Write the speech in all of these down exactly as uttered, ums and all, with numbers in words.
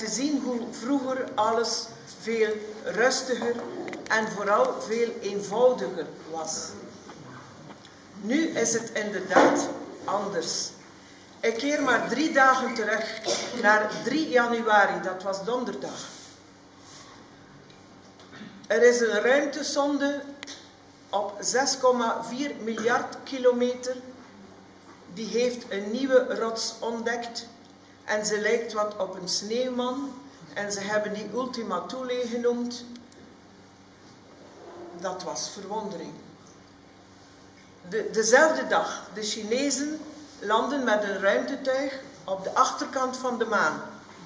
te zien hoe vroeger alles veel rustiger en vooral veel eenvoudiger was. Nu is het inderdaad anders. Ik keer maar drie dagen terug naar drie januari, dat was donderdag. Er is een ruimtesonde op zes komma vier miljard kilometer. Die heeft een nieuwe rots ontdekt en ze lijkt wat op een sneeuwman en ze hebben die Ultima Thule genoemd. Dat was verwondering. De, dezelfde dag, de Chinezen landen met een ruimtetuig op de achterkant van de maan.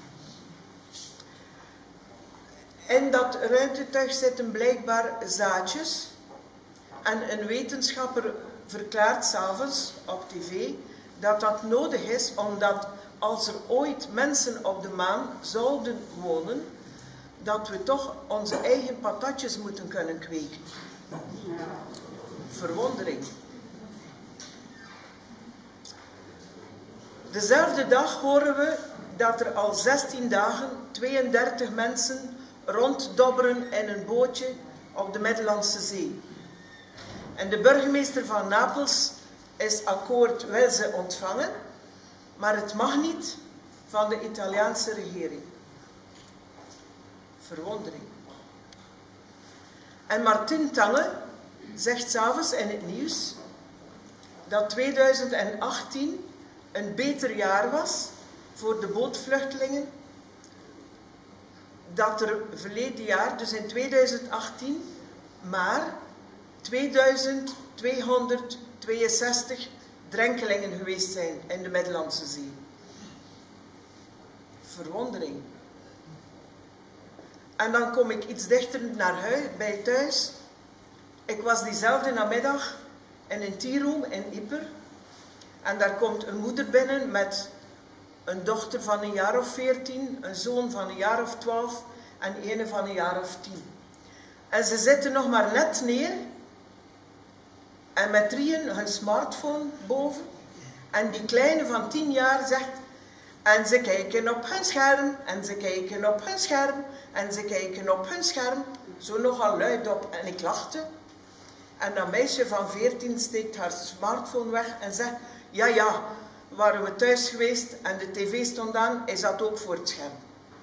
In dat ruimtetuig zitten blijkbaar zaadjes en een wetenschapper verklaart 's avonds op tv dat dat nodig is omdat als er ooit mensen op de maan zouden wonen, dat we toch onze eigen patatjes moeten kunnen kweken. Verwondering. Dezelfde dag horen we dat er al zestien dagen tweeëndertig mensen ronddobberen in een bootje op de Middellandse Zee. En de burgemeester van Napels is akkoord, wil ze ontvangen, maar het mag niet van de Italiaanse regering. Verwondering. En Martin Tange zegt 's avonds in het nieuws dat tweeduizend achttien een beter jaar was voor de bootvluchtelingen, dat er verleden jaar, dus in tweeduizend achttien, maar tweeduizend tweehonderdtweeënzestig drenkelingen geweest zijn in de Middellandse Zee. Verwondering. En dan kom ik iets dichter naar huis, bij thuis. Ik was diezelfde namiddag in een tea-room in Ieper. En daar komt een moeder binnen met een dochter van een jaar of veertien, een zoon van een jaar of twaalf en een van een jaar of tien. En ze zitten nog maar net neer en met drieën hun smartphone boven. En die kleine van tien jaar zegt, en ze kijken op hun scherm, en ze kijken op hun scherm, en ze kijken op hun scherm, zo nogal luid op. En ik lachte. En dat meisje van veertien steekt haar smartphone weg en zegt, ja ja, waren we thuis geweest en de tv stond aan, is dat ook voor het scherm.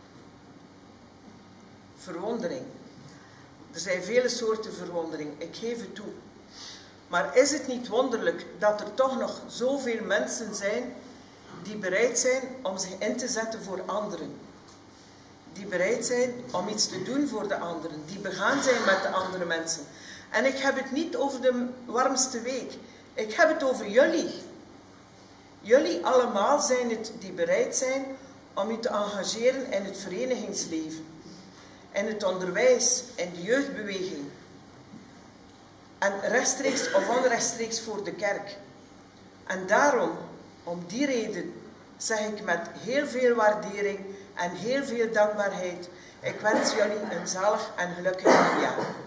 Verwondering. Er zijn vele soorten verwondering, ik geef het toe. Maar is het niet wonderlijk dat er toch nog zoveel mensen zijn die bereid zijn om zich in te zetten voor anderen? Die bereid zijn om iets te doen voor de anderen, die begaan zijn met de andere mensen. En ik heb het niet over de warmste week, ik heb het over jullie. Jullie allemaal zijn het die bereid zijn om je te engageren in het verenigingsleven, in het onderwijs, in de jeugdbeweging. En rechtstreeks of onrechtstreeks voor de kerk. En daarom, om die reden, zeg ik met heel veel waardering en heel veel dankbaarheid, ik wens jullie een zalig en gelukkig nieuwjaar.